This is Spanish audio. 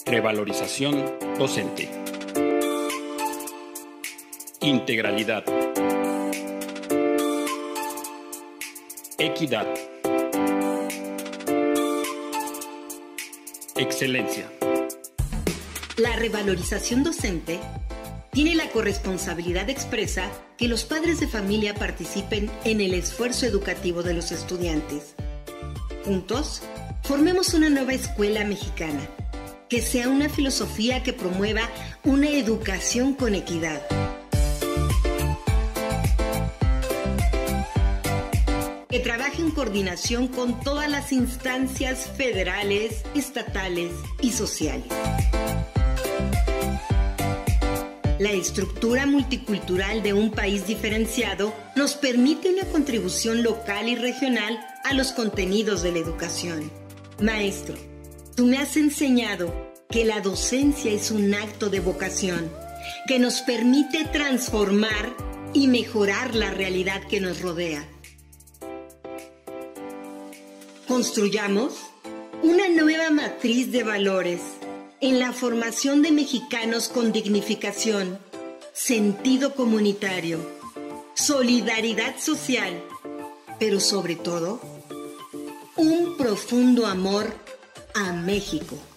Revalorización docente. Integralidad. Equidad. Excelencia. La revalorización docente tiene la corresponsabilidad expresa que los padres de familia participen en el esfuerzo educativo de los estudiantes. Juntos, formemos una nueva escuela mexicana, que sea una filosofía que promueva una educación con equidad. Que trabaje en coordinación con todas las instancias federales, estatales y sociales. La estructura multicultural de un país diferenciado nos permite una contribución local y regional a los contenidos de la educación. Maestro, tú me has enseñado que la docencia es un acto de vocación que nos permite transformar y mejorar la realidad que nos rodea. Construyamos una nueva matriz de valores en la formación de mexicanos con dignificación, sentido comunitario, solidaridad social, pero sobre todo, un profundo amor a México.